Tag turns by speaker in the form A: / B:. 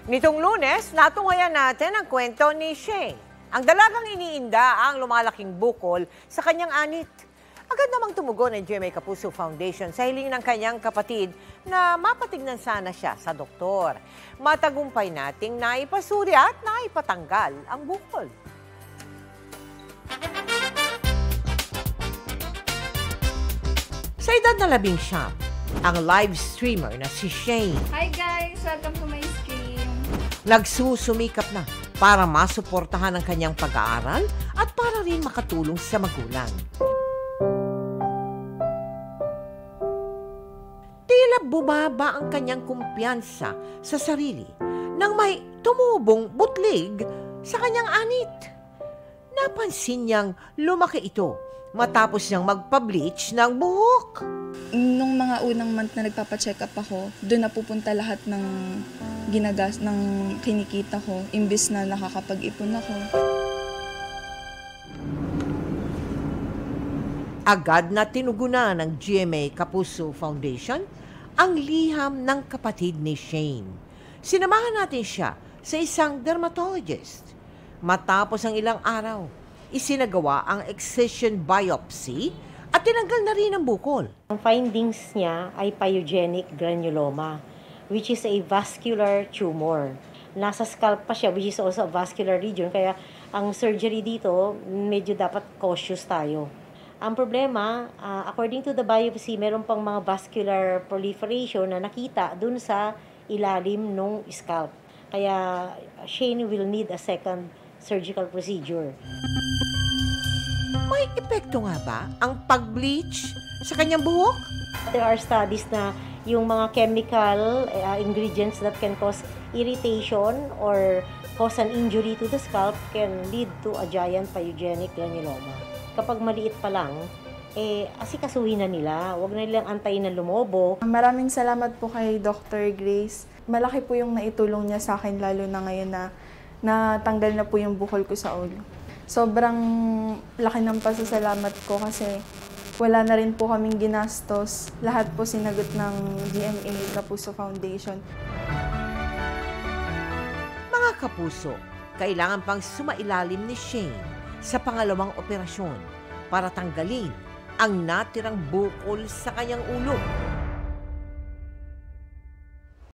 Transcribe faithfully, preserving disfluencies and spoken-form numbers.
A: Nitong Lunes, natunghayan natin ang kwento ni Shane. Ang dalagang iniinda ang lumalaking bukol sa kanyang anit. Agad namang tumugon ng G M A Kapuso Foundation sa hiling ng kanyang kapatid na mapatignan sana siya sa doktor. Matagumpay nating naipasuri at naipatanggal ang bukol. Sa edad na labing siyam, ang live streamer na si Shane.
B: Hi guys! Welcome to my stream.
A: Nagsusumikap na para masuportahan ang kanyang pag-aaral at para rin makatulong sa magulang. Tila bumaba ang kanyang kumpiyansa sa sarili nang may tumubong butlig sa kanyang anit. Napansin niyang lumaki ito matapos niyang magpa-bleach ng buhok.
B: Nung mga unang month na nagpapacheck up ako, doon napupunta lahat ng ginagas, ng kinikita ko, imbis na nakakapag-ipon ako.
A: Agad na tinugunan ng G M A Kapuso Foundation ang liham ng kapatid ni Shane. Sinamahan natin siya sa isang dermatologist. Matapos ang ilang araw, isinagawa ang excision biopsy at tinanggal na rin ang bukol.
C: Ang findings niya ay pyogenic granuloma, which is a vascular tumor. Nasa scalp pa siya, which is also a vascular region, kaya ang surgery dito, medyo dapat cautious tayo. Ang problema, uh, according to the biopsy, meron pang mga vascular proliferation na nakita dun sa ilalim ng scalp. Kaya Shane will need a second surgical procedure.
A: May epekto nga ba ang pag-bleach sa kanyang buhok?
C: There are studies na yung mga chemical uh, ingredients that can cause irritation or cause an injury to the scalp can lead to a giant pyogenic granuloma. Kapag maliit pa lang, eh, asikasuhin na nila. Huwag na nilang antayin na lumobo.
B: Maraming salamat po kay Doctor Grace. Malaki po yung naitulong niya sa akin, lalo na ngayon na natanggal na po yung bukol ko sa ulo. Sobrang laki ng pasasalamat ko kasi wala na rin po kaming ginastos. Lahat po sinagot ng G M A Kapuso Foundation.
A: Mga kapuso, kailangan pang sumailalim ni Shane sa pangalawang operasyon para tanggalin ang natirang bukol sa kanyang ulo.